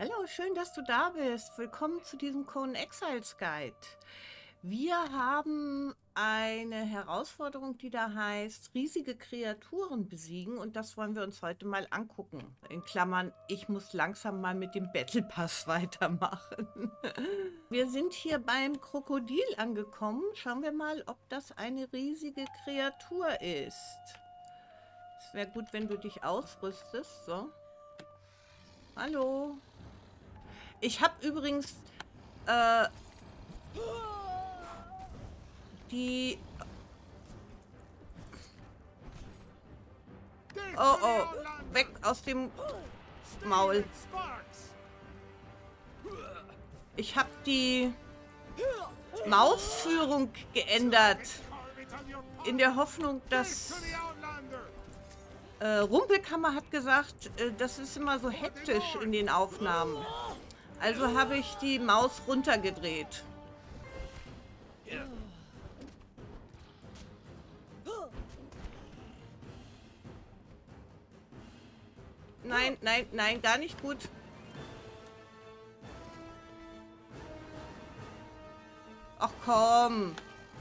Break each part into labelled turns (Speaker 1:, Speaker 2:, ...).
Speaker 1: Hallo, schön, dass du da bist. Willkommen zu diesem Conan Exiles Guide. Wir haben eine Herausforderung, die da heißt, riesige Kreaturen besiegen, und das wollen wir uns heute mal angucken. In Klammern, ich muss langsam mal mit dem Battle Pass weitermachen. Wir sind hier beim Krokodil angekommen. Schauen wir mal, ob das eine riesige Kreatur ist. Es wäre gut, wenn du dich ausrüstest. So. Hallo. Ich habe übrigens äh, die... Oh, oh, weg aus dem Maul. Ich habe die Mausführung geändert. In der Hoffnung, dass... Rumpelkammer hat gesagt, das ist immer so hektisch in den Aufnahmen. Also habe ich die Maus runtergedreht. Nein, nein, nein, gar nicht gut. Ach komm.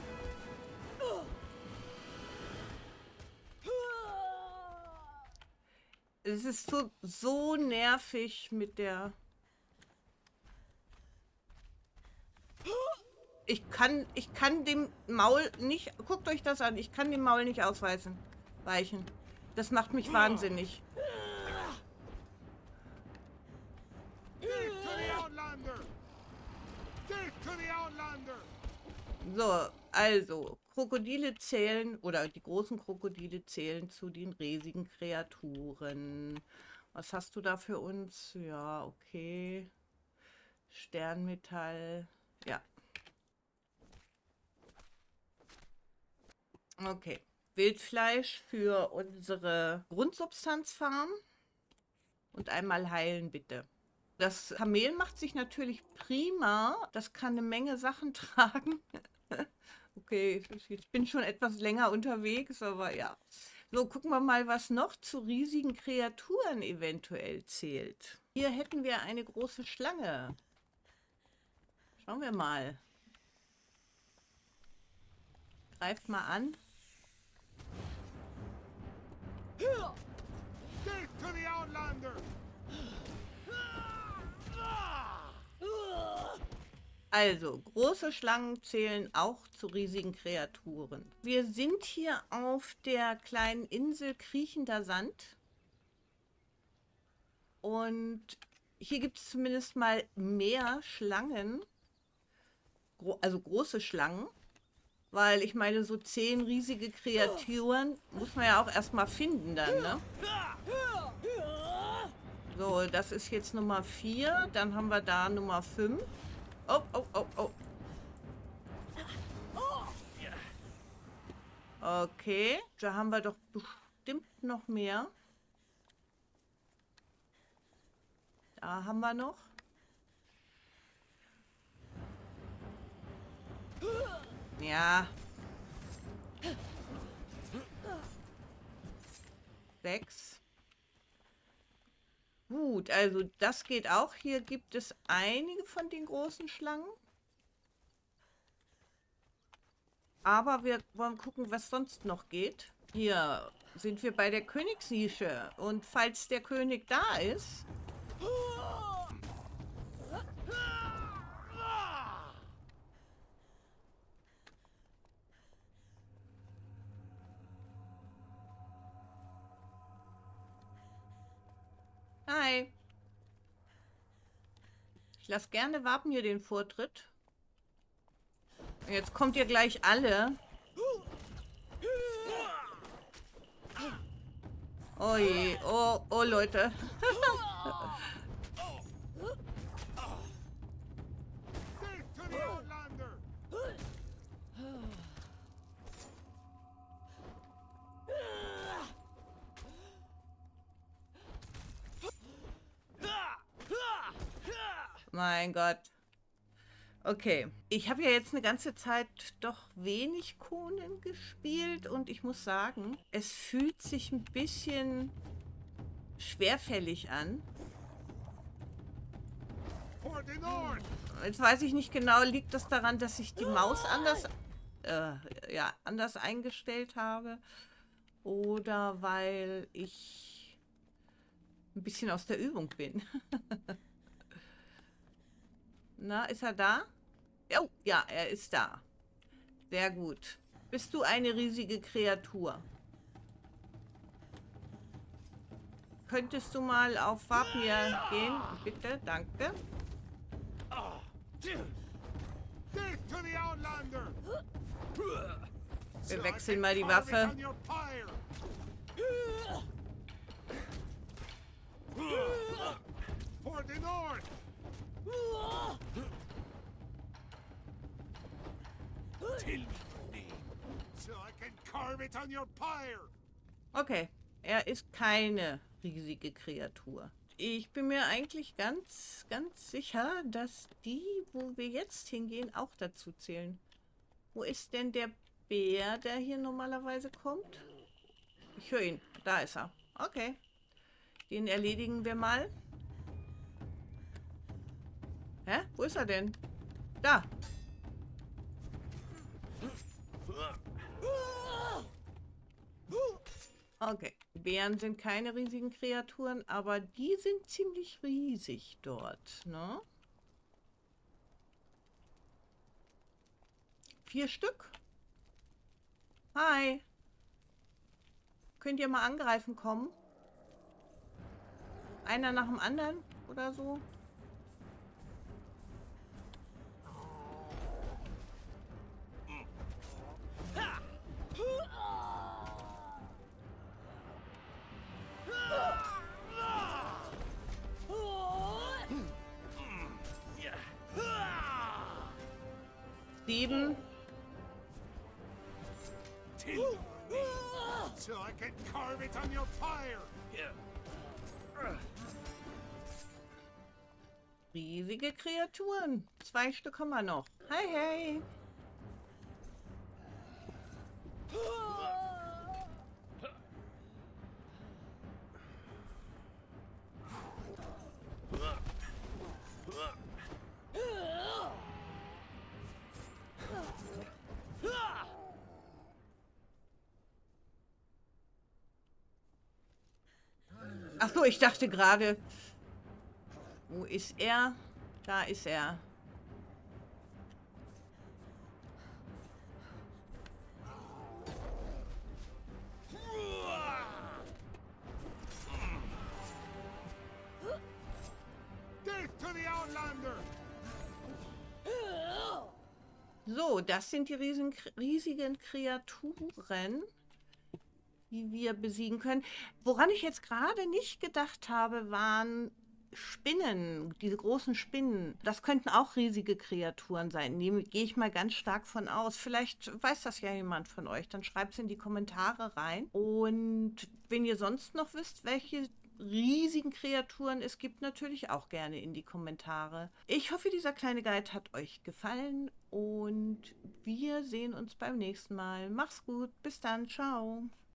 Speaker 1: Es ist so nervig mit der... Ich kann dem Maul nicht... Guckt euch das an. Ich kann dem Maul nicht ausweichen. Das macht mich wahnsinnig. So, also, Krokodile zählen, oder die großen Krokodile zählen zu den riesigen Kreaturen. Was hast du da für uns? Ja, okay. Sternmetall. Ja. Okay. Wildfleisch für unsere Grundsubstanzfarm. Und einmal heilen, bitte. Das Kamel macht sich natürlich prima. Das kann eine Menge Sachen tragen. Okay, ich bin schon etwas länger unterwegs, aber ja. So, gucken wir mal, was noch zu riesigen Kreaturen eventuell zählt. Hier hätten wir eine große Schlange. Schauen wir mal. Greift mal an. Also, große Schlangen zählen auch zu riesigen Kreaturen. Wir sind hier auf der kleinen Insel Kriechender Sand. Und hier gibt es zumindest mal mehr Schlangen. Also große Schlangen. Weil ich meine, so 10 riesige Kreaturen muss man ja auch erstmal finden dann, ne? So, das ist jetzt Nummer 4. Dann haben wir da Nummer 5. Oh, oh, oh, oh. Okay, da haben wir doch bestimmt noch mehr. Da haben wir noch. Ja. 6. Gut, also das geht auch. Hier gibt es einige von den großen Schlangen. Aber wir wollen gucken, was sonst noch geht. Hier sind wir bei der Königsnische. Und falls der König da ist... Hi. Ich lasse gerne Wappen hier den Vortritt. Jetzt kommt ihr gleich alle. Oh je. Oh, oh Leute. Mein Gott. Okay. Ich habe ja jetzt eine ganze Zeit doch wenig Conan gespielt und ich muss sagen, es fühlt sich ein bisschen schwerfällig an. Jetzt weiß ich nicht genau, liegt das daran, dass ich die Maus ja, anders eingestellt habe? Oder weil ich ein bisschen aus der Übung bin? Na, ist er da? Jo, ja, er ist da. Sehr gut. Bist du eine riesige Kreatur? Könntest du mal auf Vapnir gehen? Bitte, danke. Wir wechseln mal die Waffe. Okay, er ist keine riesige Kreatur. Ich bin mir eigentlich ganz sicher, dass die, wo wir jetzt hingehen, auch dazu zählen. Wo ist denn der Bär, der hier normalerweise kommt? Ich höre ihn. Da ist er. Okay. Den erledigen wir mal. Hä? Wo ist er denn? Da. Okay. Bären sind keine riesigen Kreaturen, aber die sind ziemlich riesig dort, ne? 4 Stück. Hi. Könnt ihr mal angreifen kommen? Einer nach dem anderen oder so? Sieben.
Speaker 2: So I can carve it on your fire.
Speaker 1: Riesige Kreaturen. 2 Stück haben wir noch. Hi, hey. Ach so, ich dachte gerade, wo ist er? Da ist er.
Speaker 2: Death to the Outlander.
Speaker 1: So, das sind die riesigen Kreaturen, die wir besiegen können. Woran ich jetzt gerade nicht gedacht habe, waren Spinnen, diese großen Spinnen. Das könnten auch riesige Kreaturen sein. Gehe ich mal ganz stark von aus. Vielleicht weiß das ja jemand von euch. Dann schreibt es in die Kommentare rein. Und wenn ihr sonst noch wisst, welche riesigen Kreaturen es gibt, natürlich auch gerne in die Kommentare. Ich hoffe, dieser kleine Guide hat euch gefallen und wir sehen uns beim nächsten Mal. Mach's gut, bis dann, ciao.